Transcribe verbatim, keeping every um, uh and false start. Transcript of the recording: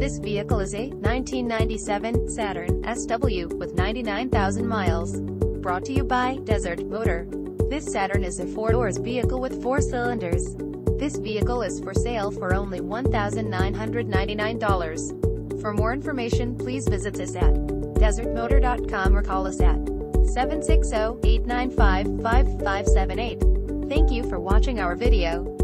This vehicle is a nineteen ninety-seven Saturn S W with ninety-nine thousand miles. Brought to you by Desert Motor. This Saturn is a four-doors vehicle with four cylinders. This vehicle is for sale for only one thousand nine hundred ninety-nine dollars. For more information, please visit us at desert motor dot com or call us at seven six zero, eight nine five, five five seven eight. Thank you for watching our video.